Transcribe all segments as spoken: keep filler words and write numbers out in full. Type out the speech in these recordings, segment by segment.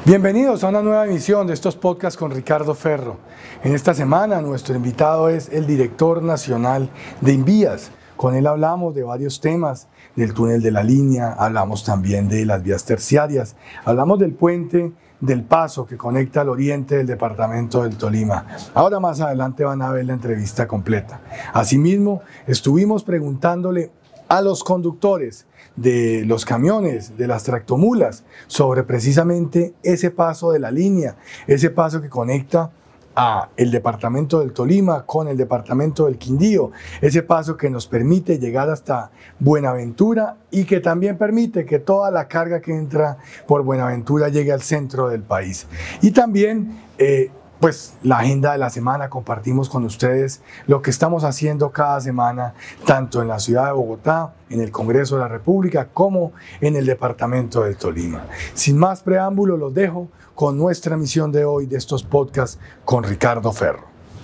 Bienvenidos a una nueva emisión de estos podcasts con Ricardo Ferro. En esta semana nuestro invitado es el director nacional de Invías. Con él hablamos de varios temas, del túnel de la línea, hablamos también de las vías terciarias, hablamos del puente del Paso que conecta al oriente del departamento del Tolima. Ahora más adelante van a ver la entrevista completa. Asimismo, estuvimos preguntándole a los conductores de los camiones, de las tractomulas, sobre precisamente ese paso de la línea, ese paso que conecta a el departamento del Tolima con el departamento del Quindío, ese paso que nos permite llegar hasta Buenaventura y que también permite que toda la carga que entra por Buenaventura llegue al centro del país. Y también eh, pues la agenda de la semana, compartimos con ustedes lo que estamos haciendo cada semana, tanto en la ciudad de Bogotá, en el Congreso de la República, como en el departamento del Tolima. Sin más preámbulo, los dejo con nuestra emisión de hoy de estos podcasts con Ricardo Ferro.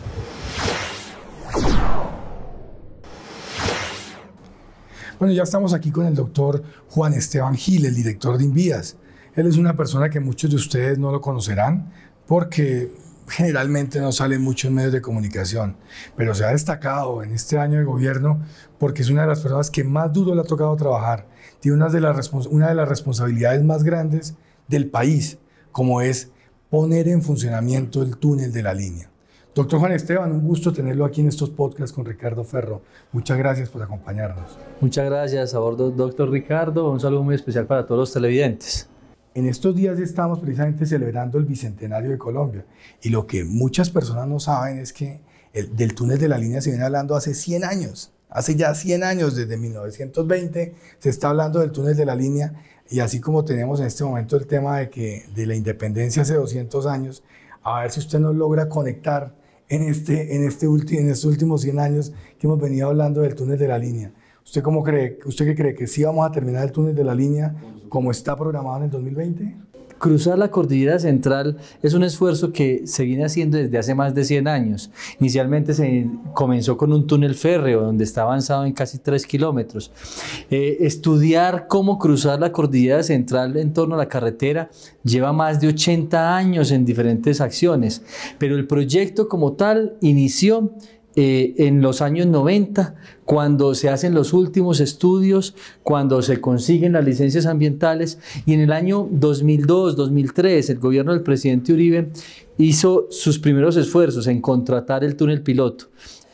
Bueno, ya estamos aquí con el doctor Juan Esteban Gil, el director de Invías. Él es una persona que muchos de ustedes no lo conocerán porque generalmente no sale mucho en medios de comunicación, pero se ha destacado en este año de gobierno porque es una de las personas que más duro le ha tocado trabajar. Tiene una de las, una de las responsabilidades más grandes del país, como es poner en funcionamiento el túnel de la línea. Doctor Juan Esteban, un gusto tenerlo aquí en estos podcasts con Ricardo Ferro. Muchas gracias por acompañarnos. Muchas gracias a bordo, doctor Ricardo. Un saludo muy especial para todos los televidentes. En estos días estamos precisamente celebrando el Bicentenario de Colombia y lo que muchas personas no saben es que el, del túnel de la línea se viene hablando hace cien años. Hace ya cien años, desde mil novecientos veinte, se está hablando del túnel de la línea y así como tenemos en este momento el tema de, que, de la independencia hace doscientos años, a ver si usted nos logra conectar en, este, en, este ulti, en estos últimos cien años que hemos venido hablando del túnel de la línea. ¿Usted cómo cree? ¿Usted qué cree? ¿Que sí vamos a terminar el túnel de la línea como está programado en el dos mil veinte? Cruzar la cordillera central es un esfuerzo que se viene haciendo desde hace más de cien años. Inicialmente se comenzó con un túnel férreo donde está avanzado en casi tres kilómetros. Eh, estudiar cómo cruzar la cordillera central en torno a la carretera lleva más de ochenta años en diferentes acciones, pero el proyecto como tal inició Eh, en los años noventa, cuando se hacen los últimos estudios, cuando se consiguen las licencias ambientales, y en el año dos mil dos, dos mil tres, el gobierno del presidente Uribe hizo sus primeros esfuerzos en contratar el túnel piloto.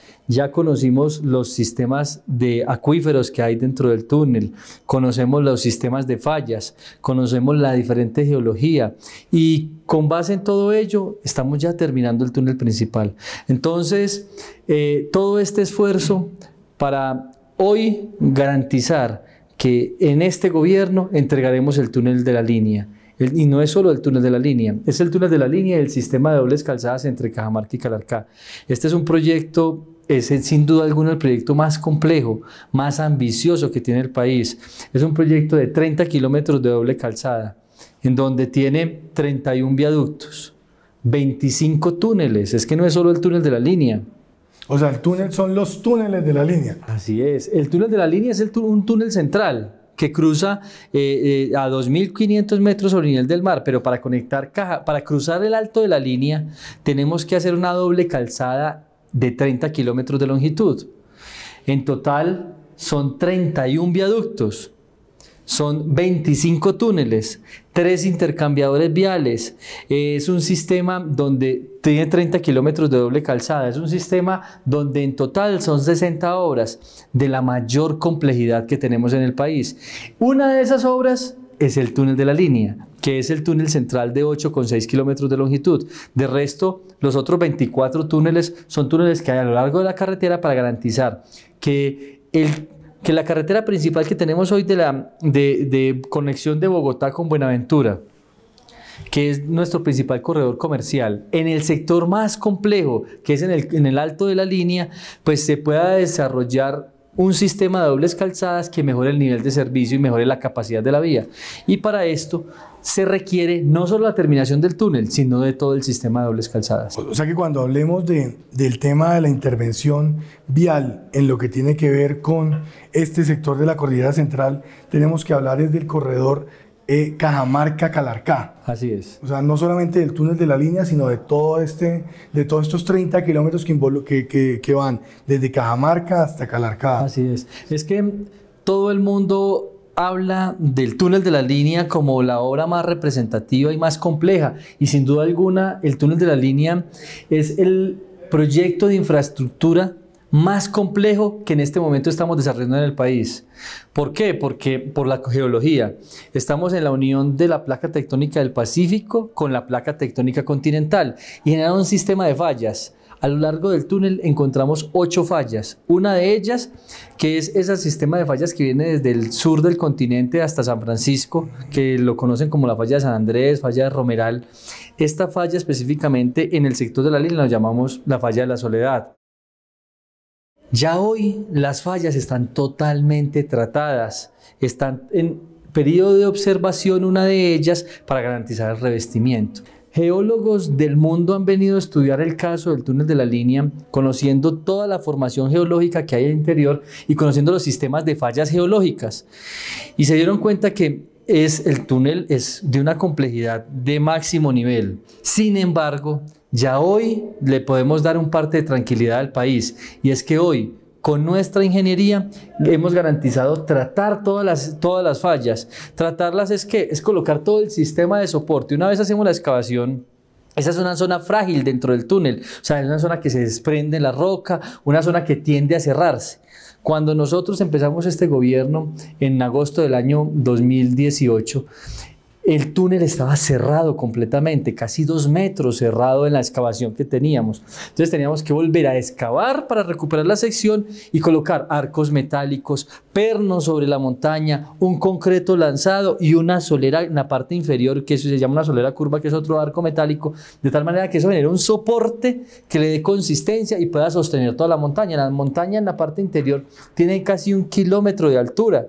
Ya conocimos los sistemas de acuíferos que hay dentro del túnel, conocemos los sistemas de fallas, conocemos la diferente geología y con base en todo ello estamos ya terminando el túnel principal. Entonces, eh, todo este esfuerzo para hoy garantizar que en este gobierno entregaremos el túnel de la línea. El, y no es solo el túnel de la línea, es el túnel de la línea y el sistema de dobles calzadas entre Cajamarca y Calarcá. Este es un proyecto, es sin duda alguna el proyecto más complejo, más ambicioso que tiene el país. Es un proyecto de treinta kilómetros de doble calzada, en donde tiene treinta y un viaductos, veinticinco túneles, es que no es solo el túnel de la línea. O sea, el túnel son los túneles de la línea. Así es, el túnel de la línea es el, un túnel central que cruza eh, eh, a dos mil quinientos metros sobre el nivel del mar, pero para conectar Caja, para cruzar el alto de la línea tenemos que hacer una doble calzada de treinta kilómetros de longitud. En total son treinta y un viaductos, son veinticinco túneles, tres intercambiadores viales. Es un sistema donde tiene treinta kilómetros de doble calzada. Es un sistema donde en total son sesenta obras de la mayor complejidad que tenemos en el país. Una de esas obras es el túnel de la línea, que es el túnel central de ocho coma seis kilómetros de longitud. De resto, los otros veinticuatro túneles son túneles que hay a lo largo de la carretera para garantizar que el que la carretera principal que tenemos hoy de, la, de, de conexión de Bogotá con Buenaventura, que es nuestro principal corredor comercial, en el sector más complejo, que es en el, en el alto de la línea, pues se pueda desarrollar un sistema de dobles calzadas que mejore el nivel de servicio y mejore la capacidad de la vía. Y para esto se requiere no solo la terminación del túnel, sino de todo el sistema de dobles calzadas. O sea que cuando hablemos de, del tema de la intervención vial en lo que tiene que ver con este sector de la cordillera central, tenemos que hablar desde el corredor eh, Cajamarca-Calarcá. Así es. O sea, no solamente del túnel de la línea, sino de, todo este, de todos estos treinta kilómetros que, que, que, que van desde Cajamarca hasta Calarcá. Así es. Es que todo el mundo habla del túnel de la línea como la obra más representativa y más compleja. Y sin duda alguna, el túnel de la línea es el proyecto de infraestructura más complejo que en este momento estamos desarrollando en el país. ¿Por qué? Porque por la geología. Estamos en la unión de la placa tectónica del Pacífico con la placa tectónica continental y genera un sistema de fallas. A lo largo del túnel encontramos ocho fallas. Una de ellas, que es ese sistema de fallas que viene desde el sur del continente hasta San Francisco, que lo conocen como la falla de San Andrés, falla de Romeral. Esta falla específicamente en el sector de la línea la llamamos la falla de la Soledad. Ya hoy las fallas están totalmente tratadas, están en periodo de observación una de ellas para garantizar el revestimiento. Geólogos del mundo han venido a estudiar el caso del túnel de la línea, conociendo toda la formación geológica que hay al interior y conociendo los sistemas de fallas geológicas. Y se dieron cuenta que es, el túnel es de una complejidad de máximo nivel. Sin embargo, ya hoy le podemos dar un parte de tranquilidad al país, y es que hoy, con nuestra ingeniería, hemos garantizado tratar todas las, todas las fallas. Tratarlas es que es colocar todo el sistema de soporte. Una vez hacemos la excavación, esa es una zona frágil dentro del túnel, o sea, es una zona que se desprende en la roca, una zona que tiende a cerrarse. Cuando nosotros empezamos este gobierno en agosto del año dos mil dieciocho, el túnel estaba cerrado completamente, casi dos metros cerrado en la excavación que teníamos. Entonces teníamos que volver a excavar para recuperar la sección y colocar arcos metálicos, pernos sobre la montaña, un concreto lanzado y una solera en la parte inferior, que eso se llama una solera curva, que es otro arco metálico, de tal manera que eso genera un soporte que le dé consistencia y pueda sostener toda la montaña. La montaña en la parte interior tiene casi un kilómetro de altura.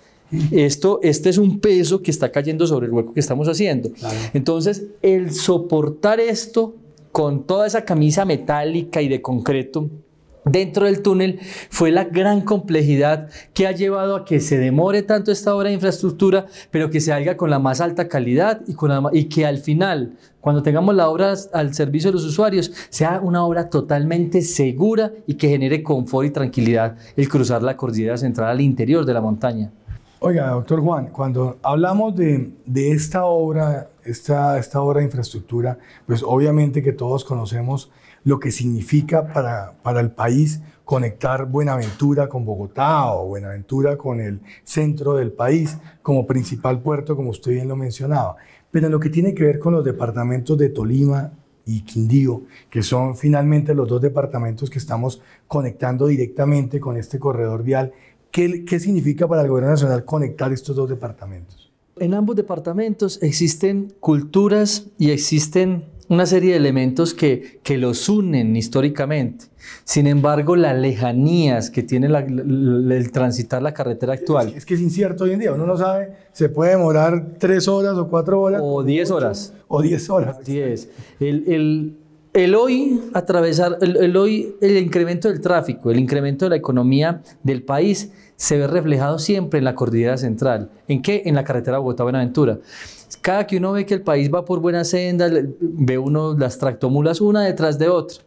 Esto, este es un peso que está cayendo sobre el hueco que estamos haciendo. Claro. Entonces, el soportar esto con toda esa camisa metálica y de concreto dentro del túnel fue la gran complejidad que ha llevado a que se demore tanto esta obra de infraestructura, pero que se haga con la más alta calidad y, con la, y que al final, cuando tengamos la obra al servicio de los usuarios, sea una obra totalmente segura y que genere confort y tranquilidad el cruzar la cordillera central al interior de la montaña. Oiga, doctor Juan, cuando hablamos de, de esta obra, esta, esta obra de infraestructura, pues obviamente que todos conocemos lo que significa para, para el país conectar Buenaventura con Bogotá o Buenaventura con el centro del país como principal puerto, como usted bien lo mencionaba. Pero en lo que tiene que ver con los departamentos de Tolima y Quindío, que son finalmente los dos departamentos que estamos conectando directamente con este corredor vial, ¿Qué, ¿Qué significa para el gobierno nacional conectar estos dos departamentos? En ambos departamentos existen culturas y existen una serie de elementos que, que los unen históricamente. Sin embargo, las lejanías que tiene la, la, el transitar la carretera actual. Es, es que es incierto hoy en día, uno no sabe, se puede demorar tres horas o cuatro horas. O diez horas. O diez horas. Así es. El, el, El hoy atravesar, el, el hoy, el incremento del tráfico, el incremento de la economía del país se ve reflejado siempre en la cordillera central. ¿En qué? En la carretera Bogotá-Buenaventura. Cada que uno ve que el país va por buenas sendas, ve uno las tractomulas una detrás de otra.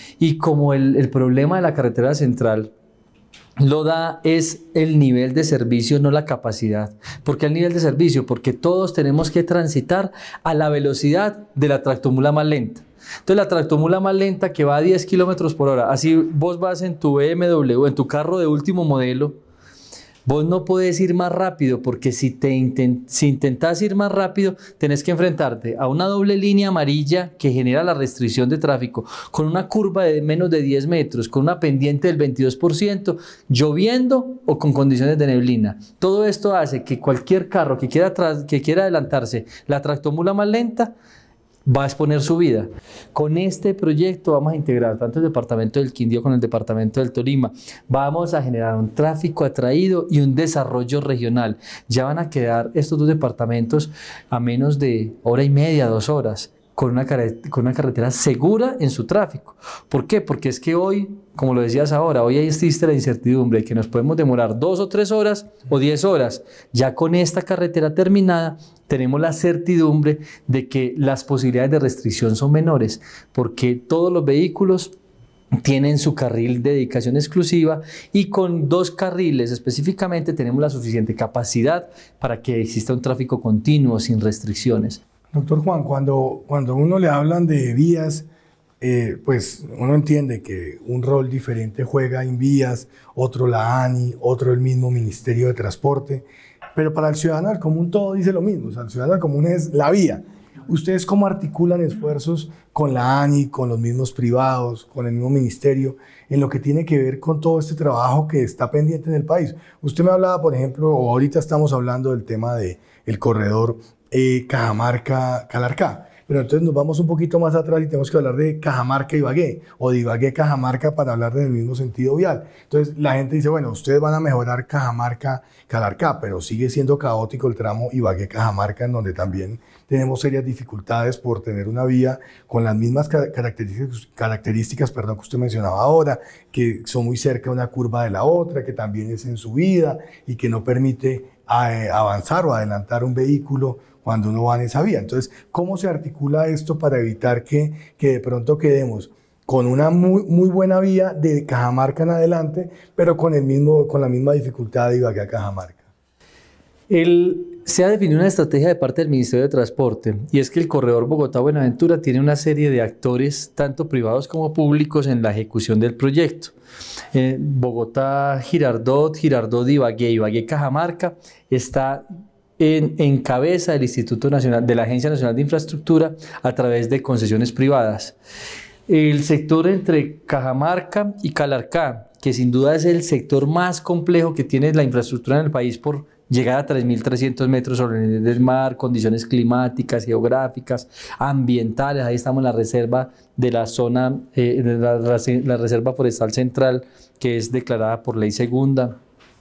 Y como el, el problema de la carretera central lo da es el nivel de servicio, no la capacidad. ¿Por qué el nivel de servicio? Porque todos tenemos que transitar a la velocidad de la tractomula más lenta. Entonces la tractomula más lenta que va a diez kilómetros por hora, así vos vas en tu B M W, en tu carro de último modelo, vos no puedes ir más rápido porque si, te intent, si intentás ir más rápido, tenés que enfrentarte a una doble línea amarilla que genera la restricción de tráfico, con una curva de menos de diez metros, con una pendiente del veintidós por ciento, lloviendo o con condiciones de neblina. Todo esto hace que cualquier carro que quiera, que quiera adelantarse la tractomula más lenta, va a exponer su vida. Con este proyecto vamos a integrar tanto el departamento del Quindío con el departamento del Tolima. Vamos a generar un tráfico atraído y un desarrollo regional. Ya van a quedar estos dos departamentos a menos de hora y media, dos horas. con una, con una carretera segura en su tráfico. ¿Por qué? Porque es que hoy, como lo decías ahora, hoy existe la incertidumbre de que nos podemos demorar dos o tres horas o diez horas. Ya con esta carretera terminada, tenemos la certidumbre de que las posibilidades de restricción son menores, porque todos los vehículos tienen su carril de dedicación exclusiva y con dos carriles específicamente tenemos la suficiente capacidad para que exista un tráfico continuo sin restricciones. Doctor Juan, cuando, cuando uno le hablan de vías, eh, pues uno entiende que un rol diferente juega Invías, otro la ANI, otro el mismo Ministerio de Transporte, pero para el ciudadano común todo dice lo mismo, o sea, el ciudadano común es la vía. ¿Ustedes cómo articulan esfuerzos con la ANI, con los mismos privados, con el mismo ministerio, en lo que tiene que ver con todo este trabajo que está pendiente en el país? Usted me hablaba, por ejemplo, o ahorita estamos hablando del tema del corredor eh, Cajamarca-Calarcá, pero entonces nos vamos un poquito más atrás y tenemos que hablar de Cajamarca-Ibagué, o de Ibagué-Cajamarca para hablar del mismo sentido vial. Entonces la gente dice, bueno, ustedes van a mejorar Cajamarca-Calarcá, pero sigue siendo caótico el tramo Ibagué-Cajamarca, en donde también tenemos serias dificultades por tener una vía con las mismas características, características perdón, que usted mencionaba ahora, que son muy cerca una curva de la otra, que también es en subida y que no permite eh, avanzar o adelantar un vehículo cuando uno va en esa vía. Entonces, ¿cómo se articula esto para evitar que, que de pronto quedemos con una muy, muy buena vía de Cajamarca en adelante, pero con, el mismo, con la misma dificultad de Ibagué a Cajamarca? El, se ha definido una estrategia de parte del Ministerio de Transporte, y es que el corredor Bogotá-Buenaventura tiene una serie de actores, tanto privados como públicos, en la ejecución del proyecto. Eh, Bogotá-Girardot, Girardot-Ibagué, Ibagué-Cajamarca está en, en cabeza del Instituto Nacional, de la Agencia Nacional de Infraestructura, a través de concesiones privadas. El sector entre Cajamarca y Calarcá, que sin duda es el sector más complejo que tiene la infraestructura en el país por llegar a tres mil trescientos metros sobre el nivel del mar, condiciones climáticas, geográficas, ambientales. Ahí estamos en la reserva de la zona, eh, de la, la Reserva Forestal Central, que es declarada por ley segunda.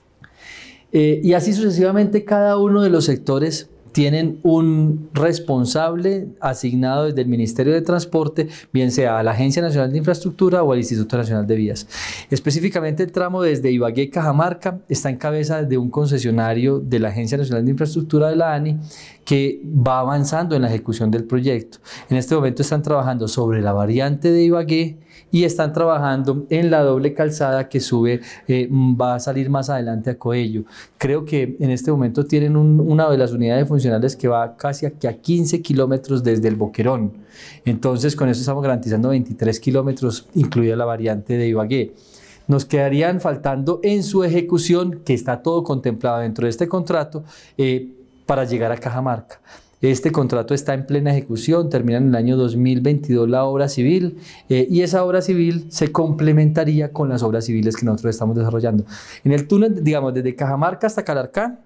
Eh, y así sucesivamente, cada uno de los sectores tienen un responsable asignado desde el Ministerio de Transporte, bien sea a la Agencia Nacional de Infraestructura o al Instituto Nacional de Vías. Específicamente el tramo desde Ibagué-Cajamarca está en cabeza de un concesionario de la Agencia Nacional de Infraestructura de la ANI, que va avanzando en la ejecución del proyecto. En este momento están trabajando sobre la variante de Ibagué y están trabajando en la doble calzada que sube, eh, va a salir más adelante a Coello. Creo que en este momento tienen un, una de las unidades funcionales que va casi a, que a quince kilómetros desde el Boquerón. Entonces con eso estamos garantizando veintitrés kilómetros, incluida la variante de Ibagué. Nos quedarían faltando en su ejecución, que está todo contemplado dentro de este contrato, eh, para llegar a Cajamarca. Este contrato está en plena ejecución, termina en el año dos mil veintidós la obra civil, eh, y esa obra civil se complementaría con las obras civiles que nosotros estamos desarrollando. En el túnel, digamos, desde Cajamarca hasta Calarcá,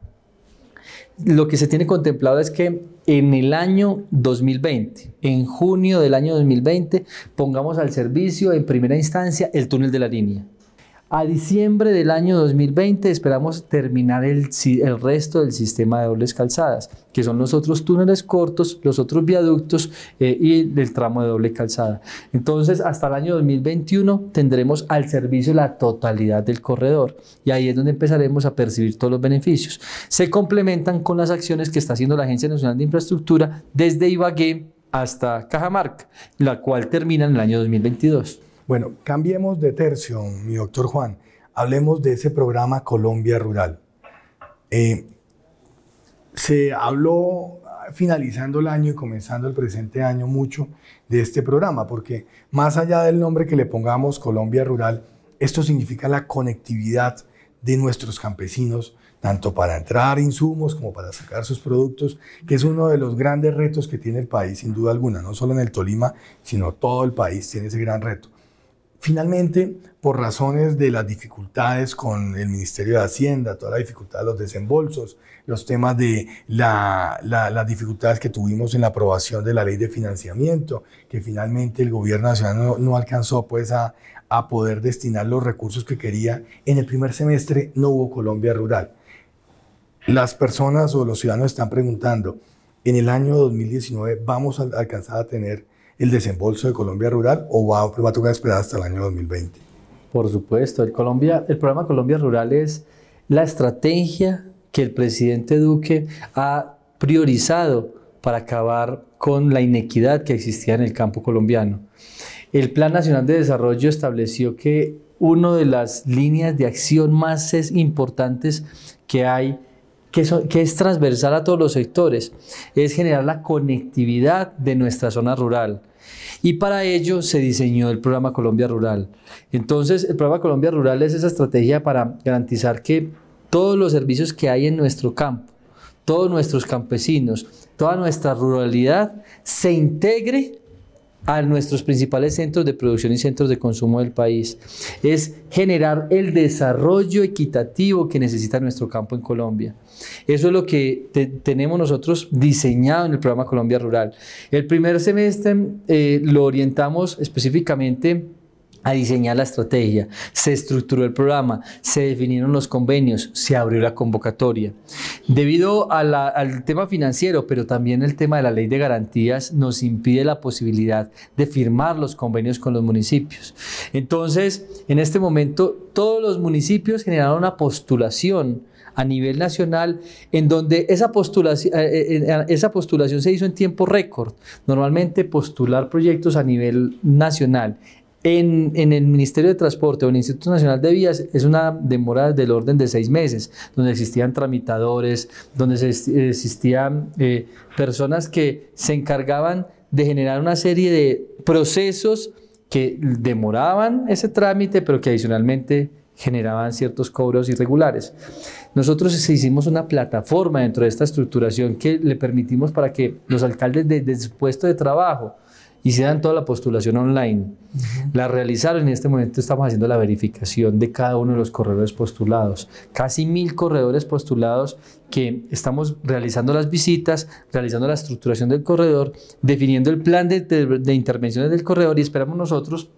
lo que se tiene contemplado es que en el año dos mil veinte, en junio del año dos mil veinte, pongamos al servicio en primera instancia el túnel de la línea. A diciembre del año dos mil veinte esperamos terminar el, el resto del sistema de dobles calzadas, que son los otros túneles cortos, los otros viaductos eh, y el tramo de doble calzada. Entonces, hasta el año dos mil veintiuno tendremos al servicio la totalidad del corredor, y ahí es donde empezaremos a percibir todos los beneficios. Se complementan con las acciones que está haciendo la Agencia Nacional de Infraestructura desde Ibagué hasta Cajamarca, la cual termina en el año dos mil veintidós. Bueno, cambiemos de tercio, mi doctor Juan. Hablemos de ese programa Colombia Rural. Eh, se habló finalizando el año y comenzando el presente año mucho de este programa, porque más allá del nombre que le pongamos Colombia Rural, esto significa la conectividad de nuestros campesinos, tanto para entrar insumos como para sacar sus productos, que es uno de los grandes retos que tiene el país, sin duda alguna, no solo en el Tolima, sino todo el país tiene ese gran reto. Finalmente, por razones de las dificultades con el Ministerio de Hacienda, toda la dificultad de los desembolsos, los temas de la, la, las dificultades que tuvimos en la aprobación de la ley de financiamiento, que finalmente el gobierno nacional no, no alcanzó pues a, a poder destinar los recursos que quería, en el primer semestre no hubo Colombia Rural. Las personas o los ciudadanos están preguntando, ¿en el año dos mil diecinueve vamos a alcanzar a tener el desembolso de Colombia Rural o va, va a tocar esperar hasta el año dos mil veinte? Por supuesto, el, Colombia, el programa Colombia Rural es la estrategia que el presidente Duque ha priorizado para acabar con la inequidad que existía en el campo colombiano. El Plan Nacional de Desarrollo estableció que una de las líneas de acción más importantes que hay, que, so, que es transversal a todos los sectores, es generar la conectividad de nuestra zona rural. Y para ello se diseñó el programa Colombia Rural. Entonces, el programa Colombia Rural es esa estrategia para garantizar que todos los servicios que hay en nuestro campo, todos nuestros campesinos, toda nuestra ruralidad se integre a nuestros principales centros de producción y centros de consumo del país. Es generar el desarrollo equitativo que necesita nuestro campo en Colombia. Eso es lo que te, tenemos nosotros diseñado en el programa Colombia Rural. El primer semestre eh, lo orientamos específicamente a diseñar la estrategia, se estructuró el programa, se definieron los convenios, se abrió la convocatoria. Debido a la, al tema financiero, pero también el tema de la ley de garantías nos impide la posibilidad de firmar los convenios con los municipios. Entonces, en este momento, todos los municipios generaron una postulación a nivel nacional, en donde esa postulación, eh, esa postulación se hizo en tiempo récord. Normalmente postular proyectos a nivel nacional En, en el Ministerio de Transporte o en el Instituto Nacional de Vías es una demora del orden de seis meses, donde existían tramitadores, donde se, existían eh, personas que se encargaban de generar una serie de procesos que demoraban ese trámite, pero que adicionalmente generaban ciertos cobros irregulares. Nosotros hicimos una plataforma dentro de esta estructuración que le permitimos para que los alcaldes desde de su puesto de trabajo hicieran toda la postulación online. Uh-huh. La realizaron y en este momento estamos haciendo la verificación de cada uno de los corredores postulados. Casi mil corredores postulados que estamos realizando las visitas, realizando la estructuración del corredor, definiendo el plan de, de, de intervenciones del corredor y esperamos nosotros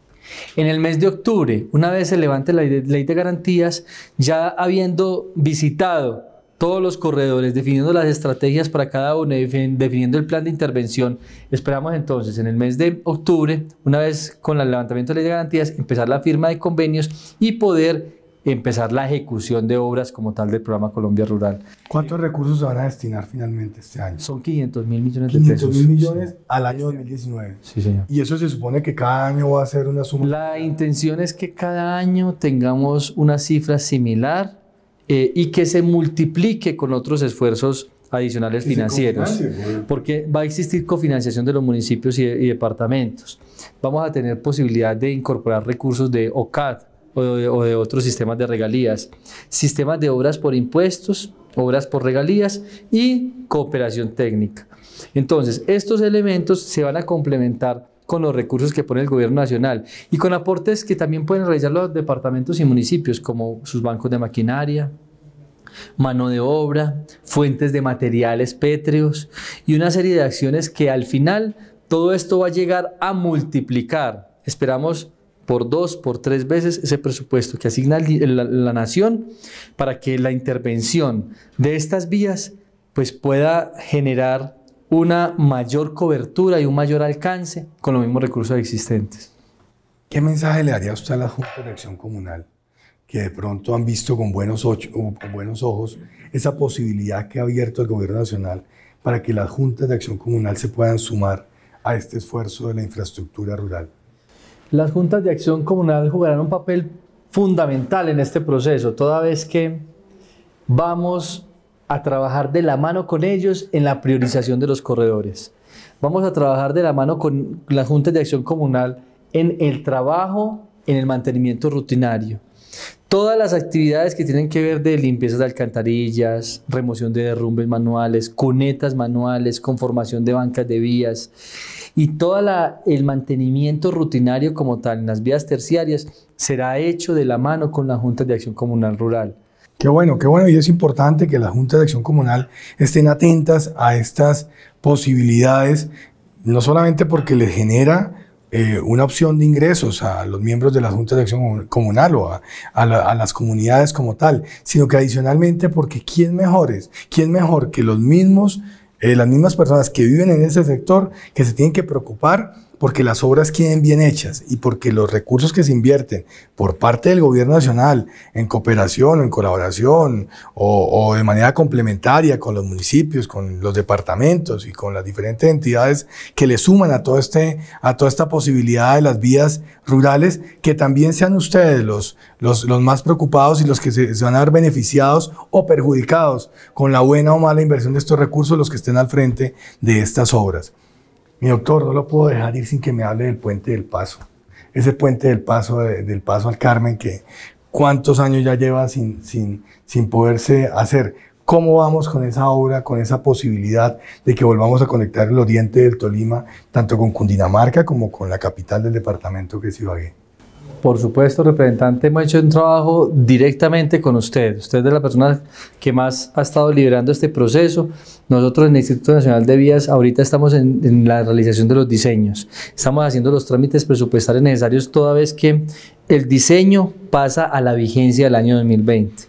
en el mes de octubre, una vez se levante la ley de garantías, ya habiendo visitado todos los corredores, definiendo las estrategias para cada uno, definiendo el plan de intervención. Esperamos entonces en el mes de octubre, una vez con el levantamiento de ley de garantías, empezar la firma de convenios y poder empezar la ejecución de obras como tal del programa Colombia Rural. ¿Cuántos recursos se van a destinar finalmente este año? Son quinientos mil millones de pesos. quinientos mil millones sí. Al año dos mil diecinueve. Sí, señor. Y eso se supone que cada año va a ser una suma. La intención es que cada año tengamos una cifra similar Eh, y que se multiplique con otros esfuerzos adicionales financieros, porque va a existir cofinanciación de los municipios y, y departamentos. Vamos a tener posibilidad de incorporar recursos de O C A D o de, o de otros sistemas de regalías, sistemas de obras por impuestos, obras por regalías y cooperación técnica. Entonces, estos elementos se van a complementar con los recursos que pone el gobierno nacional y con aportes que también pueden realizar los departamentos y municipios, como sus bancos de maquinaria, mano de obra, fuentes de materiales pétreos y una serie de acciones que al final todo esto va a llegar a multiplicar. Esperamos por dos, por tres veces ese presupuesto que asigna la, la nación para que la intervención de estas vías pues pueda generar una mayor cobertura y un mayor alcance con los mismos recursos existentes. ¿Qué mensaje le daría usted a la Junta de Acción Comunal, que de pronto han visto con buenos, ocho, con buenos ojos esa posibilidad que ha abierto el Gobierno Nacional para que las Juntas de Acción Comunal se puedan sumar a este esfuerzo de la infraestructura rural? Las Juntas de Acción Comunal jugarán un papel fundamental en este proceso, toda vez que vamos a trabajar de la mano con ellos en la priorización de los corredores. Vamos a trabajar de la mano con las Juntas de Acción Comunal en el trabajo, en el mantenimiento rutinario. Todas las actividades que tienen que ver de limpieza de alcantarillas, remoción de derrumbes manuales, cunetas manuales, conformación de bancas de vías y todo el mantenimiento rutinario como tal en las vías terciarias será hecho de la mano con las Juntas de Acción Comunal Rural. Qué bueno, qué bueno, y es importante que las Juntas de Acción Comunal estén atentas a estas posibilidades, no solamente porque les genera eh, una opción de ingresos a los miembros de las Juntas de Acción Comunal o a, a, la, a las comunidades como tal, sino que adicionalmente porque ¿quién mejor es? ¿Quién mejor que los mismos eh, las mismas personas que viven en ese sector que se tienen que preocupar porque las obras queden bien hechas y porque los recursos que se invierten por parte del gobierno nacional en cooperación o en colaboración o, o de manera complementaria con los municipios, con los departamentos y con las diferentes entidades que le suman a, todo este, a toda esta posibilidad de las vías rurales, que también sean ustedes los, los, los más preocupados y los que se, se van a ver beneficiados o perjudicados con la buena o mala inversión de estos recursos, los que estén al frente de estas obras. Mi doctor, no lo puedo dejar ir sin que me hable del Puente del Paso. Ese Puente del Paso, de, del Paso al Carmen, que cuántos años ya lleva sin, sin, sin poderse hacer. ¿Cómo vamos con esa obra, con esa posibilidad de que volvamos a conectar el oriente del Tolima, tanto con Cundinamarca como con la capital del departamento, que es Ibagué? Por supuesto, representante, hemos hecho un trabajo directamente con usted. Usted es la persona que más ha estado liderando este proceso. Nosotros en el Instituto Nacional de Vías ahorita estamos en, en la realización de los diseños. Estamos haciendo los trámites presupuestarios necesarios toda vez que el diseño pasa a la vigencia del año dos mil veinte.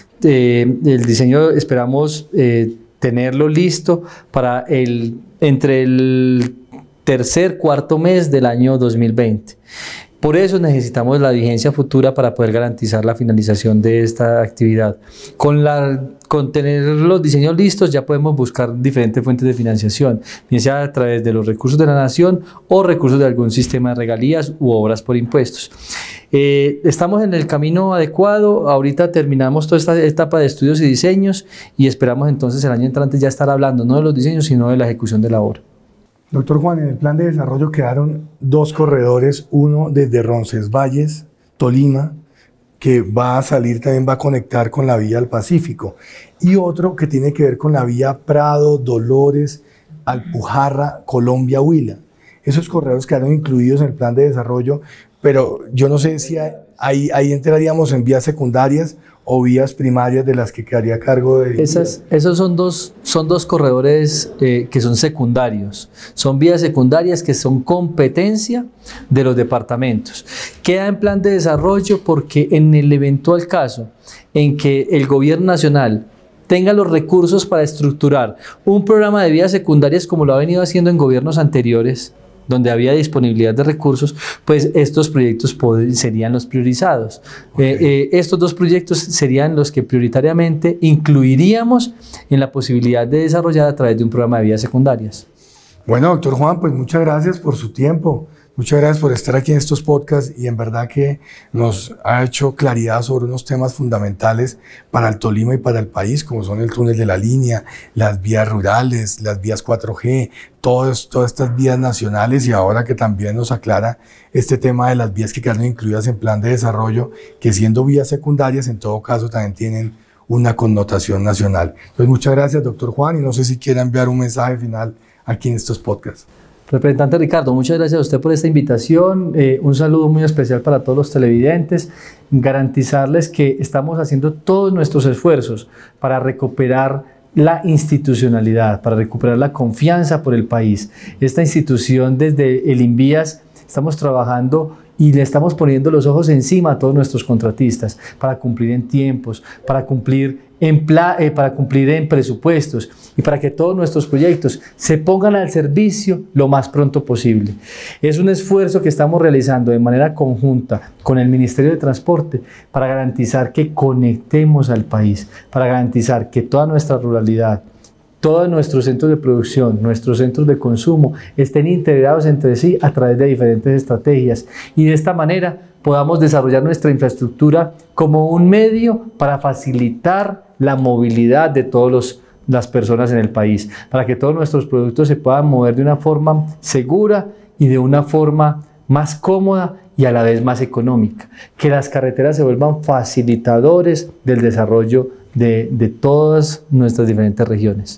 Eh, el diseño esperamos eh, tenerlo listo para el, entre el tercer, cuarto mes del año dos mil veinte. Por eso necesitamos la vigencia futura para poder garantizar la finalización de esta actividad. Con, la, con tener los diseños listos ya podemos buscar diferentes fuentes de financiación, bien sea a través de los recursos de la nación o recursos de algún sistema de regalías u obras por impuestos. Eh, estamos en el camino adecuado, ahorita terminamos toda esta etapa de estudios y diseños y esperamos entonces el año entrante ya estar hablando no de los diseños sino de la ejecución de la obra. Doctor Juan, en el plan de desarrollo quedaron dos corredores, uno desde Roncesvalles, Tolima, que va a salir, también va a conectar con la vía al Pacífico, y otro que tiene que ver con la vía Prado, Dolores, Alpujarra, Colombia, Huila. Esos corredores quedaron incluidos en el plan de desarrollo, pero yo no sé si ahí, ahí entraríamos en vías secundarias o vías primarias de las que quedaría a cargo de... Esas, esos son dos, son dos corredores eh, que son secundarios, son vías secundarias que son competencia de los departamentos. Queda en plan de desarrollo porque en el eventual caso en que el gobierno nacional tenga los recursos para estructurar un programa de vías secundarias como lo ha venido haciendo en gobiernos anteriores, donde había disponibilidad de recursos, pues estos proyectos serían los priorizados. Okay. Eh, eh, estos dos proyectos serían los que prioritariamente incluiríamos en la posibilidad de desarrollar a través de un programa de vías secundarias. Bueno, doctor Juan, pues muchas gracias por su tiempo. Muchas gracias por estar aquí en estos podcasts y en verdad que nos ha hecho claridad sobre unos temas fundamentales para el Tolima y para el país, como son el túnel de la línea, las vías rurales, las vías cuatro G, todas, todas estas vías nacionales, y ahora que también nos aclara este tema de las vías que quedaron incluidas en plan de desarrollo, que siendo vías secundarias en todo caso también tienen una connotación nacional. Entonces muchas gracias, doctor Juan, y no sé si quiere enviar un mensaje final aquí en estos podcasts. Representante Ricardo, muchas gracias a usted por esta invitación, eh, un saludo muy especial para todos los televidentes, garantizarles que estamos haciendo todos nuestros esfuerzos para recuperar la institucionalidad, para recuperar la confianza por el país. Esta institución desde el INVÍAS estamos trabajando y le estamos poniendo los ojos encima a todos nuestros contratistas para cumplir en tiempos, para cumplir en, pla eh, para cumplir en presupuestos y para que todos nuestros proyectos se pongan al servicio lo más pronto posible. Es un esfuerzo que estamos realizando de manera conjunta con el Ministerio de Transporte para garantizar que conectemos al país, para garantizar que toda nuestra ruralidad, todos nuestros centros de producción, nuestros centros de consumo estén integrados entre sí a través de diferentes estrategias y de esta manera podamos desarrollar nuestra infraestructura como un medio para facilitar la movilidad de todas las personas en el país, para que todos nuestros productos se puedan mover de una forma segura y de una forma más cómoda y a la vez más económica, que las carreteras se vuelvan facilitadores del desarrollo de, de todas nuestras diferentes regiones.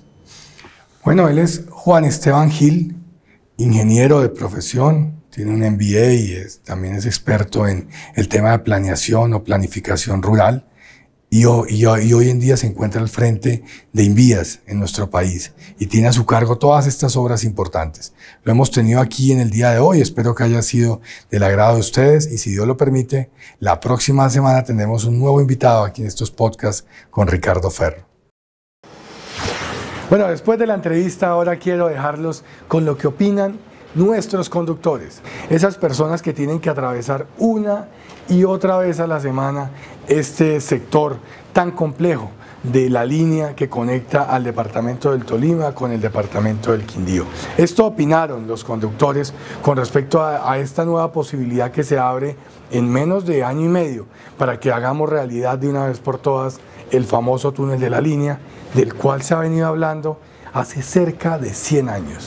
Bueno, él es Juan Esteban Gil, ingeniero de profesión, tiene un M B A y es, también es experto en el tema de planeación o planificación rural y, y, y hoy en día se encuentra al frente de INVÍAS en nuestro país y tiene a su cargo todas estas obras importantes. Lo hemos tenido aquí en el día de hoy, espero que haya sido del agrado de ustedes y si Dios lo permite, la próxima semana tendremos un nuevo invitado aquí en estos podcasts con Ricardo Ferro. Bueno, después de la entrevista ahora quiero dejarlos con lo que opinan nuestros conductores, esas personas que tienen que atravesar una y otra vez a la semana este sector tan complejo de la línea que conecta al departamento del Tolima con el departamento del Quindío. Esto opinaron los conductores con respecto a, a esta nueva posibilidad que se abre en menos de año y medio para que hagamos realidad de una vez por todas el famoso túnel de la línea, del cual se ha venido hablando hace cerca de cien años.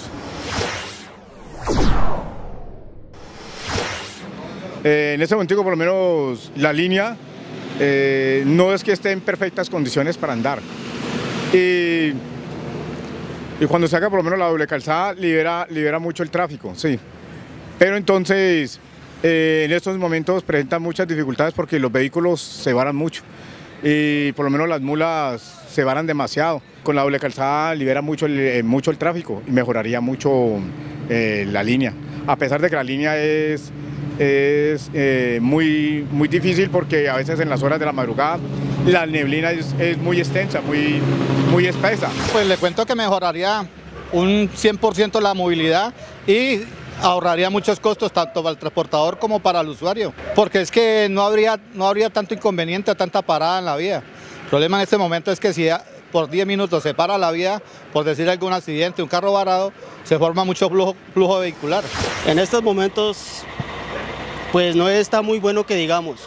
Eh, en este momento, por lo menos, la línea eh, no es que esté en perfectas condiciones para andar. Y, y cuando se haga por lo menos la doble calzada, libera, libera mucho el tráfico, sí. Pero entonces, eh, en estos momentos presentan muchas dificultades porque los vehículos se varan mucho. Y por lo menos las mulas se varan demasiado. Con la doble calzada libera mucho el, eh, mucho el tráfico y mejoraría mucho eh, la línea. A pesar de que la línea es... es eh, muy, muy difícil porque a veces en las horas de la madrugada la neblina es, es muy extensa, muy, muy espesa. Pues le cuento que mejoraría un cien por ciento la movilidad y ahorraría muchos costos tanto para el transportador como para el usuario, porque es que no habría, no habría tanto inconveniente, tanta parada en la vía. El problema en este momento es que si por diez minutos se para la vía, por decir algún accidente, un carro varado, se forma mucho flujo, flujo vehicular. En estos momentos pues no está muy bueno que digamos,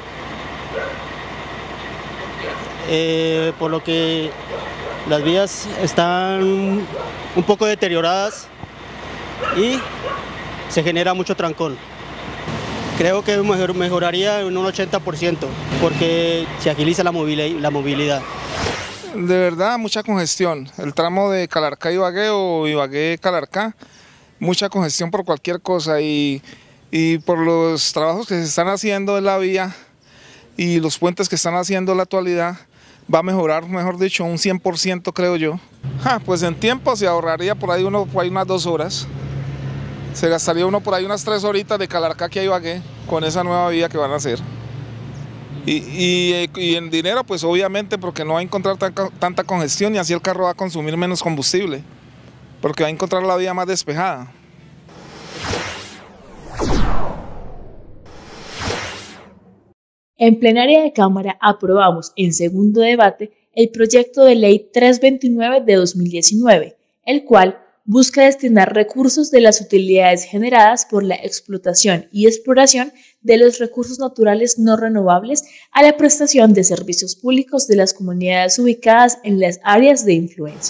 eh, por lo que las vías están un poco deterioradas y se genera mucho trancón. Creo que mejor, mejoraría en un ochenta por ciento porque se agiliza la movilidad, la movilidad. De verdad, mucha congestión. El tramo de Calarcá-Ibagué o Ibagué-Calarcá, mucha congestión por cualquier cosa y Y por los trabajos que se están haciendo en la vía y los puentes que están haciendo en la actualidad, va a mejorar, mejor dicho, un cien por ciento creo yo. Ja, pues en tiempo se ahorraría por ahí, uno, por ahí unas dos horas. Se gastaría uno por ahí unas tres horitas de Calarcá a Ibagué con esa nueva vía que van a hacer. Y, y, y en dinero, pues obviamente porque no va a encontrar tan, tanta congestión y así el carro va a consumir menos combustible, porque va a encontrar la vía más despejada. En plenaria de Cámara aprobamos en segundo debate el proyecto de ley trescientos veintinueve de dos mil diecinueve, el cual busca destinar recursos de las utilidades generadas por la explotación y exploración de los recursos naturales no renovables a la prestación de servicios públicos de las comunidades ubicadas en las áreas de influencia.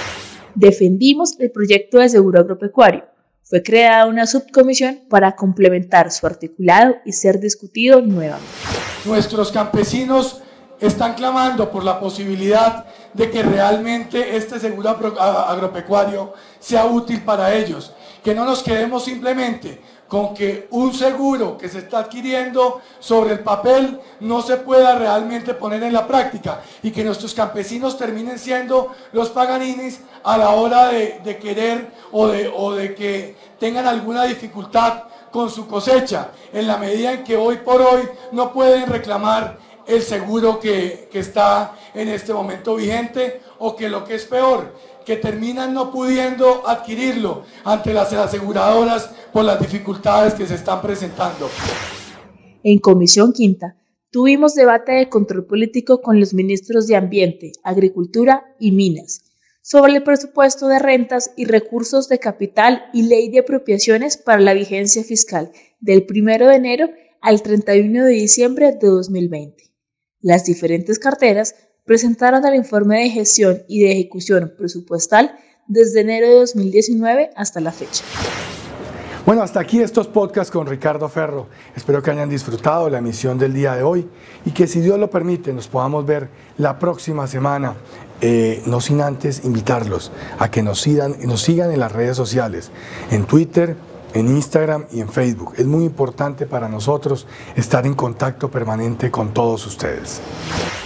Defendimos el proyecto de seguro agropecuario. Fue creada una subcomisión para complementar su articulado y ser discutido nuevamente. Nuestros campesinos están clamando por la posibilidad de que realmente este seguro agropecuario sea útil para ellos, que no nos quedemos simplemente con que un seguro que se está adquiriendo sobre el papel no se pueda realmente poner en la práctica y que nuestros campesinos terminen siendo los paganinis a la hora de, de querer o de, o de que tengan alguna dificultad con su cosecha, en la medida en que hoy por hoy no pueden reclamar el seguro que, que está en este momento vigente, o que lo que es peor, que terminan no pudiendo adquirirlo ante las aseguradoras por las dificultades que se están presentando. En Comisión Quinta tuvimos debate de control político con los ministros de Ambiente, Agricultura y Minas sobre el presupuesto de rentas y recursos de capital y ley de apropiaciones para la vigencia fiscal del primero de enero al treinta y uno de diciembre de dos mil veinte. Las diferentes carteras presentaron el informe de gestión y de ejecución presupuestal desde enero de dos mil diecinueve hasta la fecha. Bueno, hasta aquí estos podcasts con Ricardo Ferro. Espero que hayan disfrutado la emisión del día de hoy y que, si Dios lo permite, nos podamos ver la próxima semana. Eh, no sin antes invitarlos a que nos sigan, nos sigan en las redes sociales, en Twitter, en Instagram y en Facebook. Es muy importante para nosotros estar en contacto permanente con todos ustedes.